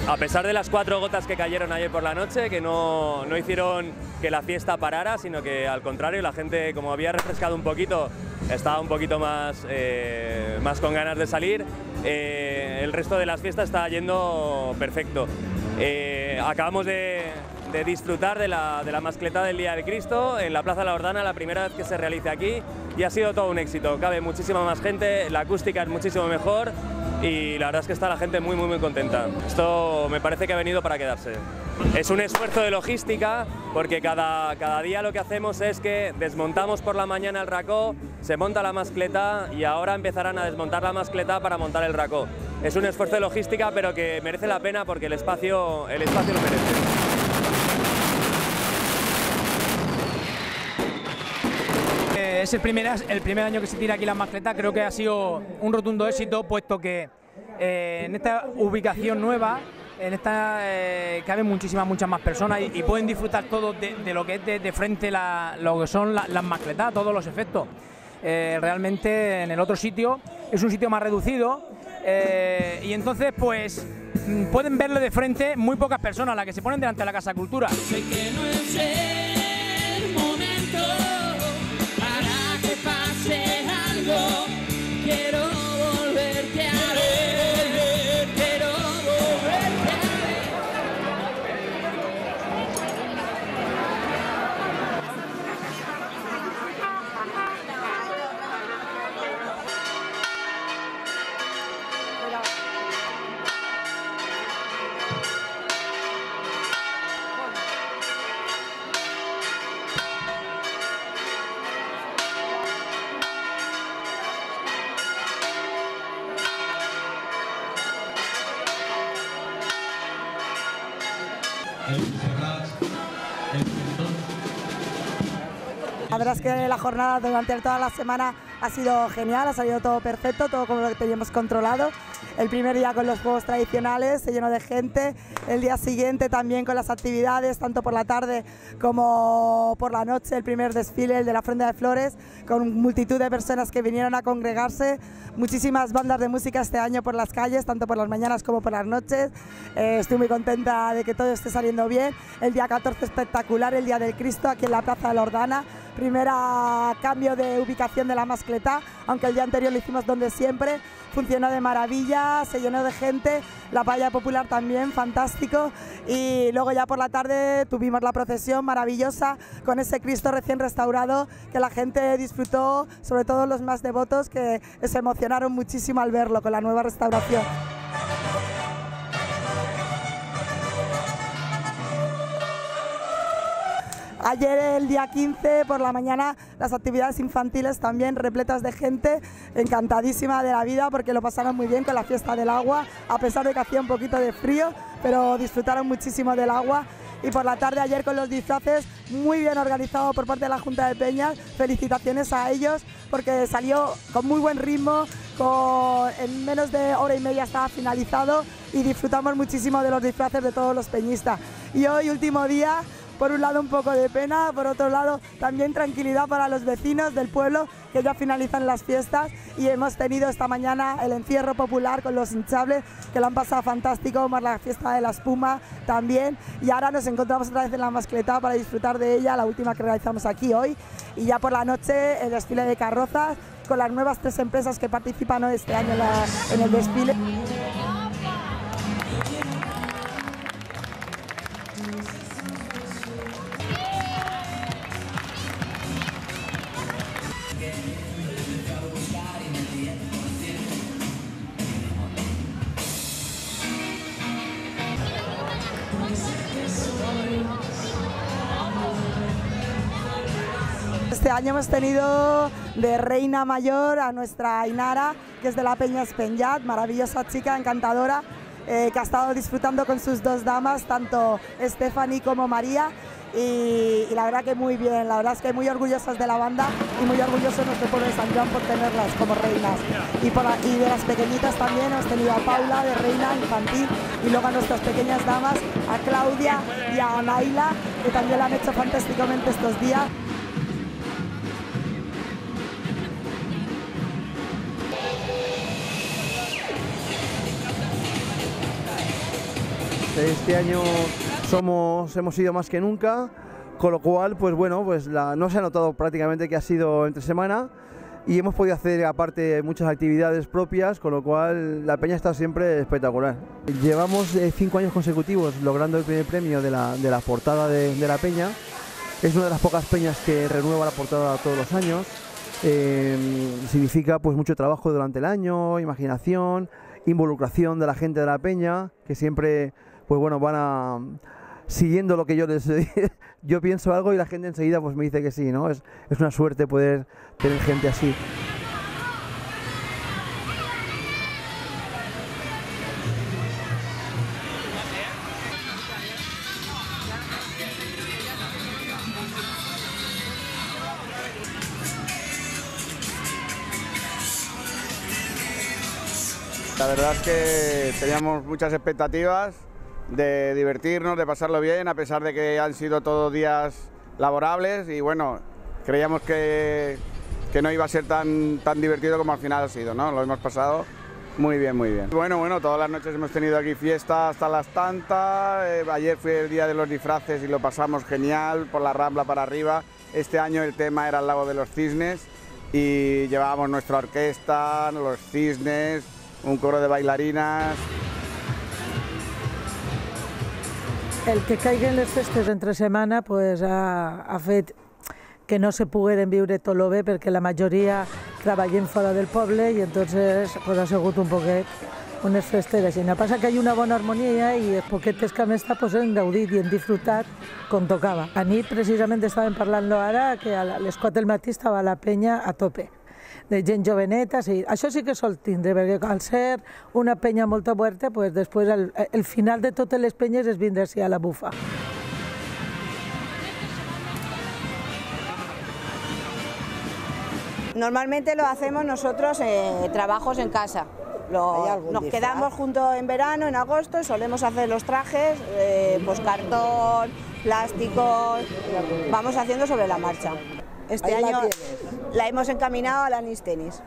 A pesar de las 4 gotas que cayeron ayer por la noche, que no hicieron que la fiesta parara, sino que al contrario, la gente, como había refrescado un poquito, estaba un poquito más con ganas de salir. El resto de las fiestas está yendo perfecto. Acabamos de disfrutar de la mascletá del Día del Cristo en la Plaza de la Jordana, la primera vez que se realiza aquí, y ha sido todo un éxito. Cabe muchísima más gente, la acústica es muchísimo mejor y la verdad es que está la gente muy contenta. Esto me parece que ha venido para quedarse. Es un esfuerzo de logística porque cada día lo que hacemos es que desmontamos por la mañana el racó, se monta la mascletá y ahora empezarán a desmontar la mascletá para montar el racó. Es un esfuerzo de logística, pero que merece la pena porque el espacio lo merece. Es el primer año que se tira aquí la mascletá, creo que ha sido un rotundo éxito, puesto que en esta ubicación nueva, caben muchas más personas y pueden disfrutar todos de lo que es de frente lo que son las mascletá, todos los efectos. Realmente en el otro sitio es un sitio más reducido y entonces pues pueden verlo de frente muy pocas personas, las que se ponen delante de la Casa Cultura. Sé que no es el momento para que pase algo, quiero volverte a ver, quiero volverte a La verdad es que la jornada durante toda la semana ha sido genial, ha salido todo perfecto, todo como lo teníamos controlado. El primer día con los juegos tradicionales, se llenó de gente, el día siguiente también con las actividades, tanto por la tarde como por la noche, el primer desfile, el de la ofrenda de flores, con multitud de personas que vinieron a congregarse, muchísimas bandas de música este año por las calles, tanto por las mañanas como por las noches. Estoy muy contenta de que todo esté saliendo bien. El día 14 espectacular, el Día del Cristo, aquí en la Plaza de la Jordana. Primera cambio de ubicación de la mascletá, aunque el día anterior lo hicimos donde siempre, funcionó de maravilla, se llenó de gente, la paella popular también, fantástico, y luego ya por la tarde tuvimos la procesión maravillosa con ese Cristo recién restaurado que la gente disfrutó, sobre todo los más devotos que se emocionaron muchísimo al verlo con la nueva restauración. Ayer, el día 15, por la mañana, las actividades infantiles también repletas de gente, encantadísima de la vida porque lo pasaron muy bien con la fiesta del agua, a pesar de que hacía un poquito de frío, pero disfrutaron muchísimo del agua. Y por la tarde ayer con los disfraces, muy bien organizado por parte de la Junta de Peñas, felicitaciones a ellos porque salió con muy buen ritmo, en menos de hora y media estaba finalizado y disfrutamos muchísimo de los disfraces de todos los peñistas. Y hoy, último día, por un lado un poco de pena, por otro lado también tranquilidad para los vecinos del pueblo que ya finalizan las fiestas y hemos tenido esta mañana el encierro popular con los hinchables que lo han pasado fantástico, más la fiesta de la espuma también, y ahora nos encontramos otra vez en la mascletá para disfrutar de ella, la última que realizamos aquí hoy, y ya por la noche el desfile de carrozas con las nuevas 3 empresas que participan este año en el desfile. Este año hemos tenido de reina mayor a nuestra Ainara, que es de la Peña Espenyat, maravillosa chica, encantadora, que ha estado disfrutando con sus 2 damas, tanto Stephanie como María, y la verdad que muy bien, la verdad es que muy orgullosas de la banda y muy orgulloso nuestro pueblo de San Joan por tenerlas como reinas. Y de las pequeñitas también hemos tenido a Paula de reina infantil y luego a nuestras pequeñas damas, a Claudia y a Naila, que también lo han hecho fantásticamente estos días. Este año hemos sido más que nunca, con lo cual, pues bueno, pues no se ha notado prácticamente que ha sido entre semana y hemos podido hacer aparte muchas actividades propias, con lo cual la peña está siempre espectacular. Llevamos 5 años consecutivos logrando el primer premio de la portada de la peña. Es una de las pocas peñas que renueva la portada todos los años. Significa pues mucho trabajo durante el año, imaginación, involucración de la gente de la peña, que siempre pues bueno van siguiendo lo que yo pienso algo y la gente enseguida pues me dice que sí, ¿no? Es una suerte poder tener gente así. La verdad es que teníamos muchas expectativas de divertirnos, de pasarlo bien, a pesar de que han sido todos días laborables y bueno, creíamos que no iba a ser tan divertido como al final ha sido, ¿no? Lo hemos pasado muy bien, muy bien. Bueno, todas las noches hemos tenido aquí fiesta hasta las tantas, ayer fue el día de los disfraces y lo pasamos genial, por la Rambla para arriba. Este año el tema era el Lago de los Cisnes y llevábamos nuestra orquesta, los cisnes, un coro de bailarinas. El que caiguen les festes entre setmana pues, ha fet que no se pogueren viure tot lo bé perquè la majoria treballem fora del poble i entonces pues, ha sigut un poquet unes festes així. El que passa que hi ha una bona harmonia i els poquetes que hem estat pues, hem gaudit i hem disfrutat com tocava. A nit precisament estàvem parlant-lo ara que a les 4 del matí estava la penya a tope. De gent joveneta, sí. Això sí que sol tindre, perquè al ser una penya molt oberta, pues després el final de totes les penyes és vindre a la bufa. Normalmente lo hacemos nosotros trabajos en casa. Nos quedamos juntos en verano, en agosto, y solemos hacer los trajes, pues cartón, plásticos, vamos haciendo sobre la marcha. Este año la hemos encaminado a la Anis Tenis.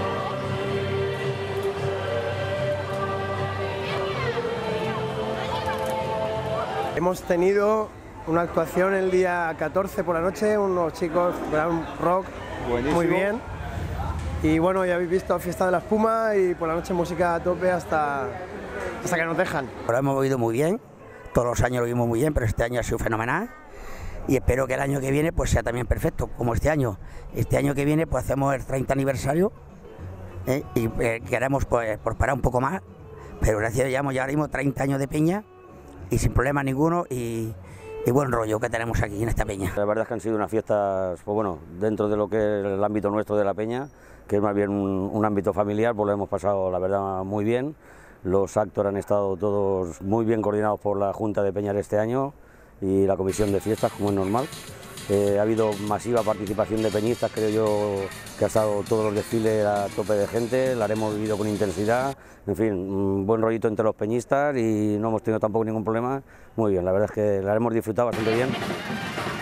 Hemos tenido una actuación el día 14 por la noche, unos chicos ground rock. Buenísimo. Muy bien. Y bueno, ya habéis visto Fiesta de la Espuma y por la noche música a tope hasta que nos dejan. Lo hemos oído muy bien, todos los años lo vimos muy bien, pero este año ha sido fenomenal. Y espero que el año que viene pues sea también perfecto, como este año. Este año que viene pues hacemos el 30 aniversario y queremos pues parar un poco más, pero gracias a Dios ya haremos 30 años de peña y sin problema ninguno y buen rollo que tenemos aquí en esta peña. La verdad es que han sido unas fiestas, pues bueno, dentro de lo que es el ámbito nuestro de la peña, que es más bien un ámbito familiar, pues lo hemos pasado la verdad muy bien. Los actos han estado todos muy bien coordinados por la Junta de Peñas este año y la comisión de fiestas, como es normal. Ha habido masiva participación de peñistas, creo yo que ha estado todos los desfiles a tope de gente, la hemos vivido con intensidad, en fin, un buen rollito entre los peñistas y no hemos tenido tampoco ningún problema. Muy bien, la verdad es que la hemos disfrutado bastante bien.